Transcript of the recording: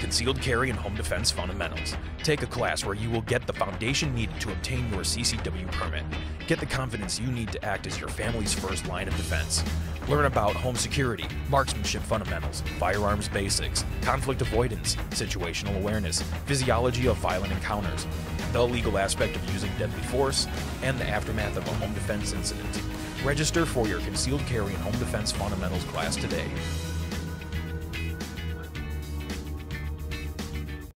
Concealed Carry and Home Defense Fundamentals. Take a class where you will get the foundation needed to obtain your CCW permit. Get the confidence you need to act as your family's first line of defense. Learn about home security, marksmanship fundamentals, firearms basics, conflict avoidance, situational awareness, physiology of violent encounters, the legal aspect of using deadly force, and the aftermath of a home defense incident. Register for your Concealed Carry and Home Defense Fundamentals class today.